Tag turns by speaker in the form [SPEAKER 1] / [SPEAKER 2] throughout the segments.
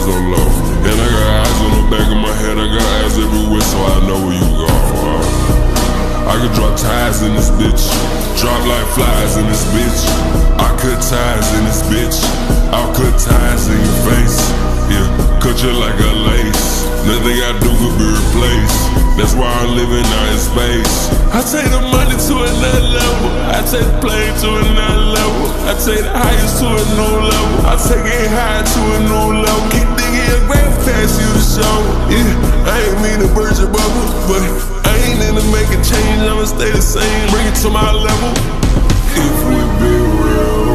[SPEAKER 1] so low. And I got eyes on the back of my head, I got eyes everywhere, so I know where you go. I could drop ties in this bitch, drop like flies in this bitch. I cut ties in this bitch, I'll cut ties in your face. Yeah, cut you like a lace. Nothing I do could be replaced. That's why I'm living out in space. I take the money to another level, I take the plane to another level, I take the highest to a new level, I take it high to a new level. Keep digging your grave past you to show. Yeah, I ain't mean to burst your bubble, but I ain't into making change, I'ma stay the same, bring it to my level. If we be real,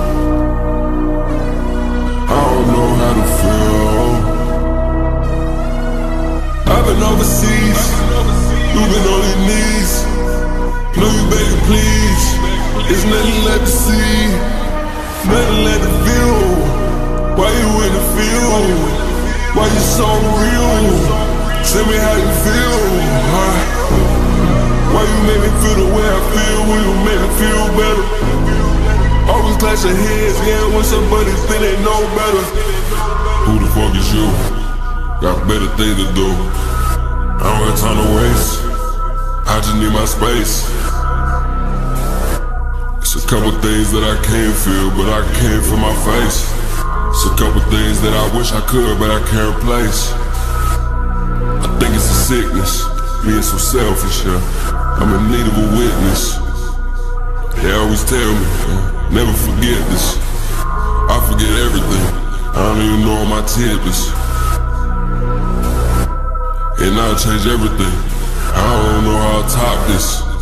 [SPEAKER 1] I don't know how to feel. I've been overseas, you've been on your knees. Know you begging please, it's nothing left to see, nothing left to feel. Why you in the field? Why you so real? Tell me how you feel, huh? Why you make me feel the way I feel? Will you make me feel better? Always clash your heads, yeah, when somebody think they know better. Who the fuck is you? Got better things to do. I don't got time to waste, I just need my space. It's a couple things that I can't feel, but I can't feel my face. It's a couple things that I wish I could, but I can't replace. I think it's a sickness, being so selfish, yeah. I'm in need of a witness. They always tell me, never forget this. I forget everything, I don't even know what my tip is. And I'll change everything, I don't know how I'll top this.